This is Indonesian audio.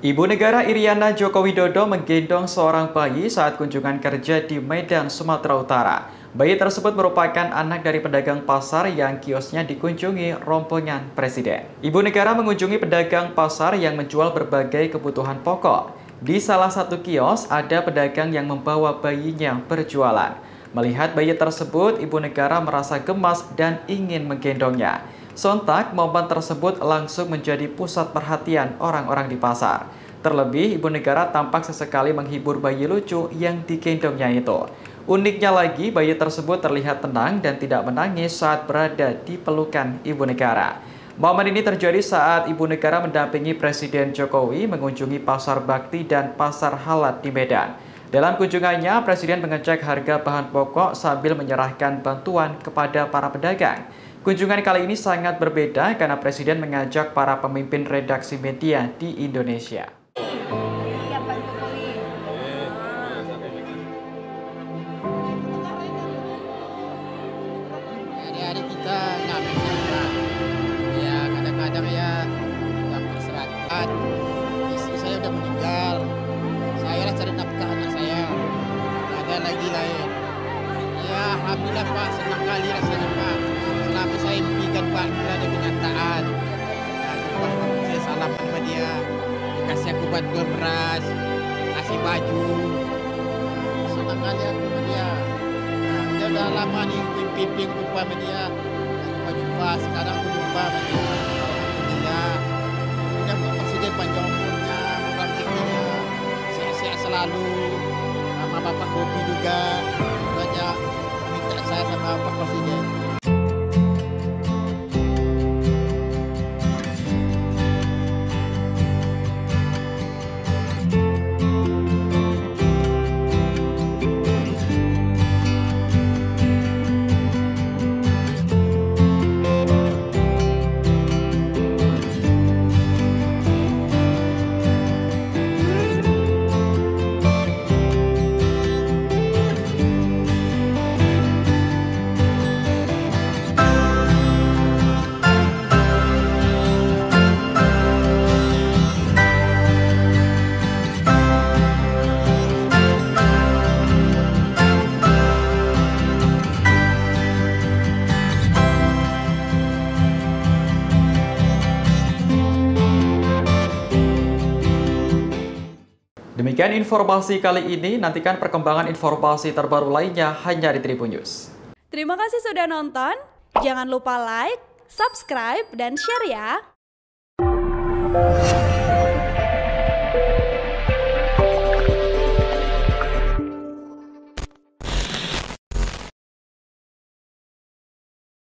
Ibu Negara Iriana Joko Widodo menggendong seorang bayi saat kunjungan kerja di Medan, Sumatera Utara. Bayi tersebut merupakan anak dari pedagang pasar yang kiosnya dikunjungi rombongan Presiden. Ibu Negara mengunjungi pedagang pasar yang menjual berbagai kebutuhan pokok. Di salah satu kios, ada pedagang yang membawa bayinya berjualan. Melihat bayi tersebut, Ibu Negara merasa gemas dan ingin menggendongnya. Sontak, momen tersebut langsung menjadi pusat perhatian orang-orang di pasar. Terlebih, Ibu Negara tampak sesekali menghibur bayi lucu yang digendongnya itu. Uniknya lagi, bayi tersebut terlihat tenang dan tidak menangis saat berada di pelukan Ibu Negara. Momen ini terjadi saat Ibu Negara mendampingi Presiden Jokowi mengunjungi Pasar Bakti dan Pasar Halat di Medan. Dalam kunjungannya, Presiden mengecek harga bahan pokok sambil menyerahkan bantuan kepada para pedagang. Kunjungan kali ini sangat berbeda karena Presiden mengajak para pemimpin redaksi media di Indonesia. Iya, Pak Jokowi. Hari-hari kita ngamen Pak. Ya kadang-kadang ya nggak perserahan. Istri saya udah meninggal. Saya lah cari nafkah anak saya. Nggak ada lagi lain. Ya alhamdulillah Pak, senang kali rasanya Pak. Selama saya impikan Pak, ada kenyataan. Nah, saya salaman sama dia. Dikasih aku bantuan beras, kasih baju. Senang kali aku sama dia. Nah, dia udah lama nih mimpi jumpa sama dia. Jumpa, sekarang aku jumpa sama dia. Alhamdulillah. Udah Presiden panjang umurnya, bukan rezekinya. Sehat-sehat selalu. Sama Bapak Bobi juga. Banyak minta saya sama Pak Presiden. Demikian informasi kali ini, nantikan perkembangan informasi terbaru lainnya hanya di Tribun News. Terima kasih sudah nonton. Jangan lupa like, subscribe, dan share ya.